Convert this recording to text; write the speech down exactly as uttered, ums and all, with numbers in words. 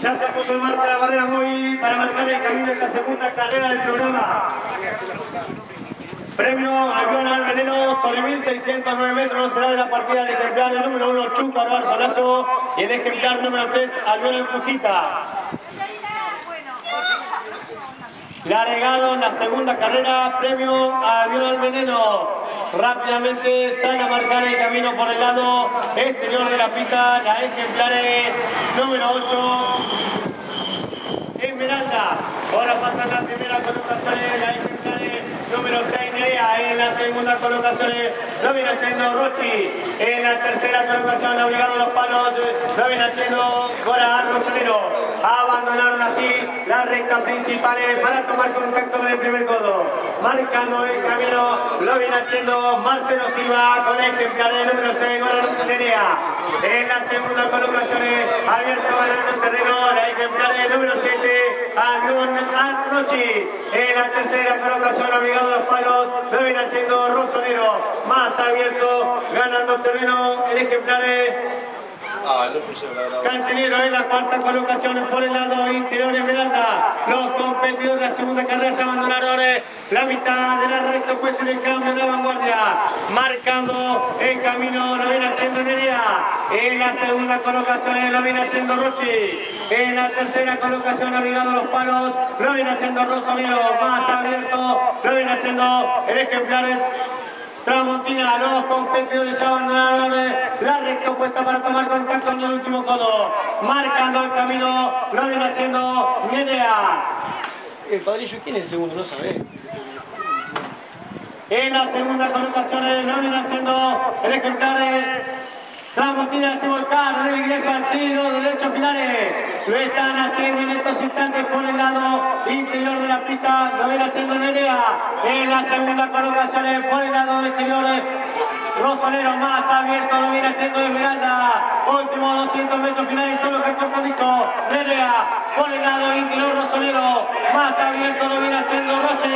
Ya se puso en marcha la barrera móvil para marcar el camino de esta segunda carrera del programa. Premio Albión al Veneno sobre mil seiscientos nueve metros será de la partida de ejemplar el número uno Chuco Arbar Solazo y el ejemplar número tres Albión al Pujita. Largado en la segunda carrera, premio Albión al Veneno. Rápidamente sale a marcar el camino por el lado exterior de la pista, la ejemplares número ocho, Esmeralda. Ahora pasan las primeras colocaciones, la ejemplares número seis, Nerea. En la segunda colocación lo viene haciendo Rochi. En la tercera colocación, obligado a los palos, lo viene haciendo Cora Rosalero. Abandonaron así las rectas principales para tomar contacto con el primer codo. Marcando el camino, lo viene haciendo Marcelo Silva con el ejemplar del número seis, Cora Nerea. En la segunda colocación, abierto ganando el terreno, la ejemplar del número siete, Albión al Rochi. En la tercera colocación, obligado a los palos, lo viene haciendo Rosonero. Más abierto, ganando terreno, el ejemplar de Ah, no pusieron la grabada. Cancelero en la cuarta colocación por el lado interior Esmeralda. Los competidores de la segunda carrera se abandonaron la mitad de la recta puesta en el cambio de la vanguardia. Marcando el camino lo viene haciendo Nerea. En la segunda colocación lo viene haciendo Rochi. En la tercera colocación obligado a los palos lo viene haciendo Rosalero. Más abierto lo viene haciendo el ejemplar Tramontina. Los competidores ya abandonaron la recta opuesta para tomar contacto en el último codo. Marcando el camino, lo viene haciendo Nerea. El padrillo, ¿quién es el segundo? No sabés. En la segunda colocación lo viene haciendo el ejemplar de Tramontina se volcaron en el ingreso al giro derecho finales. Lo están haciendo en estos instantes por el lado interior de la pista. Lo viene haciendo Nerea. En la segunda colocación por el lado exterior Rosalero. Más abierto lo viene haciendo Esmeralda. Últimos doscientos metros finales solo que cortadito. Nerea por el lado interior Rosalero. Más abierto lo viene haciendo Roche.